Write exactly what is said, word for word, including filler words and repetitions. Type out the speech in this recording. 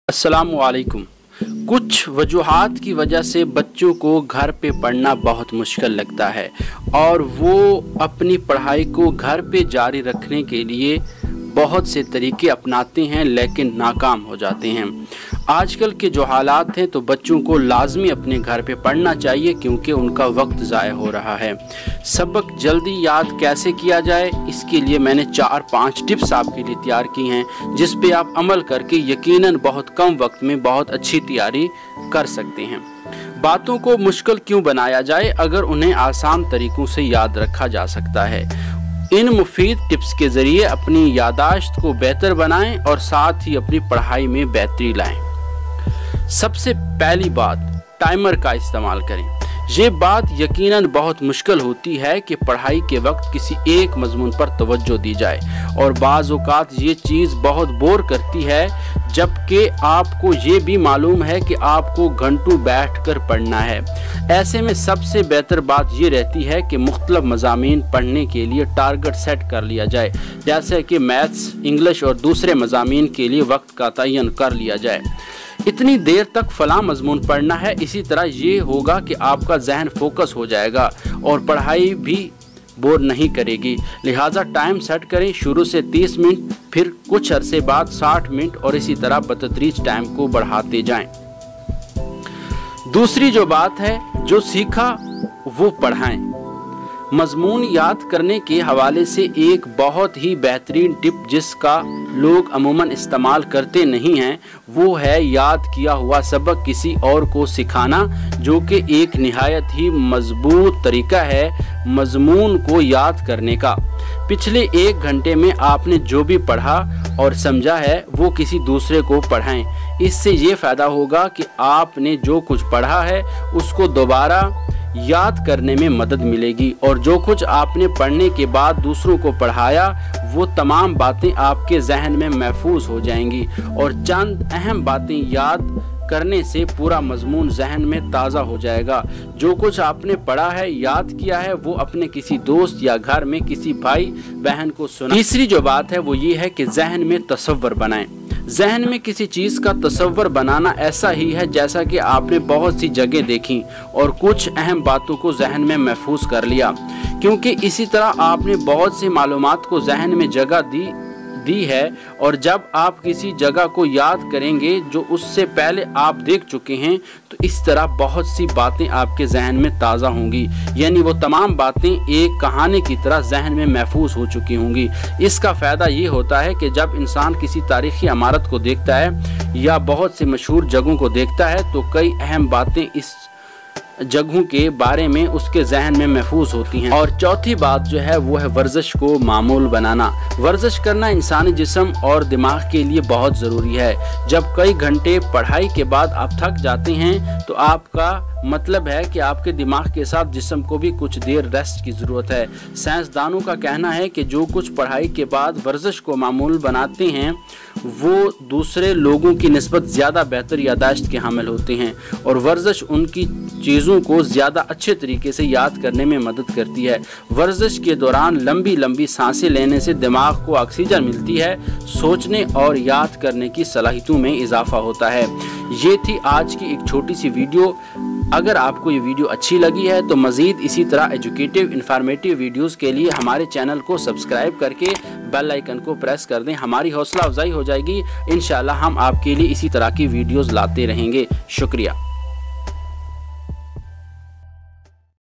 अस्सलामुअलैकुम। कुछ वजूहात की वजह से बच्चों को घर पे पढ़ना बहुत मुश्किल लगता है और वो अपनी पढ़ाई को घर पे जारी रखने के लिए बहुत से तरीके अपनाते हैं लेकिन नाकाम हो जाते हैं। आजकल के जो हालात हैं तो बच्चों को लाजमी अपने घर पे पढ़ना चाहिए क्योंकि उनका वक्त ज़ाया हो रहा है। सबक जल्दी याद कैसे किया जाए, इसके लिए मैंने चार पांच टिप्स आपके लिए तैयार की हैं जिस पे आप अमल करके यकीनन बहुत कम वक्त में बहुत अच्छी तैयारी कर सकते हैं। बातों को मुश्किल क्यों बनाया जाए अगर उन्हें आसान तरीक़ों से याद रखा जा सकता है। इन मुफीद टिप्स के ज़रिए अपनी यादाश्त को बेहतर बनाएं और साथ ही अपनी पढ़ाई में बेहतरी लाएं। सबसे पहली बात, टाइमर का इस्तेमाल करें। ये बात यकीनन बहुत मुश्किल होती है कि पढ़ाई के वक्त किसी एक मजमून पर तवज्जो दी जाए और बाज़ औक़ात ये चीज़ बहुत बोर करती है जबकि आपको ये भी मालूम है कि आपको घंटों बैठकर पढ़ना है। ऐसे में सबसे बेहतर बात ये रहती है कि मुख्तलिफ मज़ामीन पढ़ने के लिए टारगेट सेट कर लिया जाए, जैसे कि मैथ्स, इंग्लिश और दूसरे मज़ामीन के लिए वक्त का तयन कर लिया जाए। इतनी देर तक फ़लाँ मज़मून पढ़ना है, इसी तरह ये होगा कि आपका जहन फोकस हो जाएगा और पढ़ाई भी बोर नहीं करेगी। लिहाजा टाइम सेट करें, शुरू से तीस मिनट, फिर कुछ अरसे बाद साठ मिनट और इसी तरह बतदरीज टाइम को बढ़ाते जाएं। दूसरी जो बात है, जो सीखा वो पढ़ाएं। मजमून याद करने के हवाले से एक बहुत ही बेहतरीन टिप जिसका लोग अमूमन इस्तेमाल करते नहीं हैं वो है याद किया हुआ सबक किसी और को सिखाना, जो कि एक निहायत ही मजबूत तरीका है मजमून को याद करने का। पिछले एक घंटे में आपने जो भी पढ़ा और समझा है वो किसी दूसरे को पढ़ाएं। इससे ये फ़ायदा होगा कि आपने जो कुछ पढ़ा है उसको दोबारा याद करने में मदद मिलेगी और जो कुछ आपने पढ़ने के बाद दूसरों को पढ़ाया वो तमाम बातें आपके जहन में महफूज हो जाएंगी और चंद अहम बातें याद करने से पूरा मजमून जहन में ताज़ा हो जाएगा। जो कुछ आपने पढ़ा है, याद किया है, वो अपने किसी दोस्त या घर में किसी भाई बहन को सुना। तीसरी जो बात है वो ये है कि जहन में तसव्वुर बनाएं। जहन में किसी चीज़ का तसव्वुर बनाना ऐसा ही है जैसा कि आपने बहुत सी जगह देखी और कुछ अहम बातों को जहन में महफूज कर लिया, क्योंकि इसी तरह आपने बहुत सी मालूमात को जहन में जगह दी दी है और जब आप किसी जगह को याद करेंगे जो उससे पहले आप देख चुके हैं तो इस तरह बहुत सी बातें आपके जहन में ताज़ा होंगी, यानी वो तमाम बातें एक कहानी की तरह जहन में महफूज हो चुकी होंगी। इसका फ़ायदा ये होता है कि जब इंसान किसी तारीख़ी इमारत को देखता है या बहुत से मशहूर जगहों को देखता है तो कई अहम बातें इस जगहों के बारे में उसके जहन में महफूज होती हैं। और चौथी बात जो है वो है वर्जिश को मामूल बनाना। वर्जिश करना इंसानी जिस्म और दिमाग के लिए बहुत ज़रूरी है। जब कई घंटे पढ़ाई के बाद आप थक जाते हैं तो आपका मतलब है कि आपके दिमाग के साथ जिस्म को भी कुछ देर रेस्ट की ज़रूरत है। साइंसदानों का कहना है कि जो कुछ पढ़ाई के बाद वर्जिश को मामूल बनाते हैं वो दूसरे लोगों की निस्बत ज़्यादा बेहतर यादाश्त के हामिल होते हैं और वर्जिश उनकी चीज़ों को ज़्यादा अच्छे तरीके से याद करने में मदद करती है। वर्जिश के दौरान लंबी लंबी सांसें लेने से दिमाग को ऑक्सीजन मिलती है, सोचने और याद करने की सलाहियतों में इजाफा होता है। ये थी आज की एक छोटी सी वीडियो। अगर आपको ये वीडियो अच्छी लगी है तो मज़ीद इसी तरह एजुकेटिव इन्फॉर्मेटिव वीडियोस के लिए हमारे चैनल को सब्सक्राइब करके बेल आइकन को प्रेस कर दें। हमारी हौसला अफजाई हो जाएगी। इंशाल्लाह हम आपके लिए इसी तरह की वीडियोस लाते रहेंगे। शुक्रिया।